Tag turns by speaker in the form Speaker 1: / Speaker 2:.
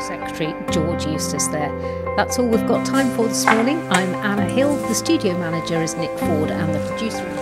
Speaker 1: Secretary George Eustace there. That's all we've got time for this morning. I'm Anna Hill, the studio manager is Nick Ford, and the producer